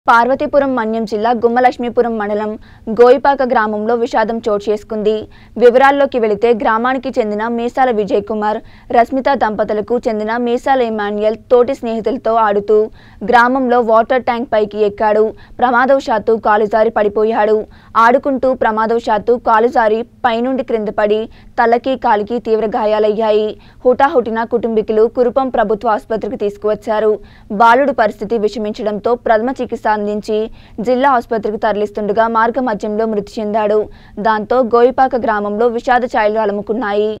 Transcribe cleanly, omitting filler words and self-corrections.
పార్వతీపురం మన్యం జిల్లా గుమ్మలక్ష్మీపురం మండలం గోయిపాక గ్రామంలో విషాదం చోటు చేసుకుంది. వివరాల్లోకి వెళితే గ్రామానికి చెందిన మీసాల విజయ్ కుమార్, రస్మిత దంపతులకు చెందిన మీసాల ఇమాన్యుయల్ తోటి స్నేహితులతో ఆడుతూ గ్రామంలో వాటర్ ట్యాంక్ పైకి ఎక్కాడు. ప్రమాదవశాత్తు కాలుజారి పడిపోయాడు. ఆడుకుంటూ ప్రమాదవశాత్తు కాలుజారి పైనుండి క్రింద పడి తలకి కాలికి తీవ్ర గాయాలయ్యాయి. హుటాహుటిన కుటుంబీకులు కురుపం ప్రభుత్వ ఆసుపత్రికి తీసుకువచ్చారు. బాలుడు పరిస్థితి విషమించడంతో ప్రథమ చికిత్స అందించి జిల్లా ఆసుపత్రికి తరలిస్తుండగా మార్గ మధ్యంలో మృతి చెందాడు. దాంతో గోయిపాక గ్రామంలో విషాద ఛాయలు అలుముకున్నాయి.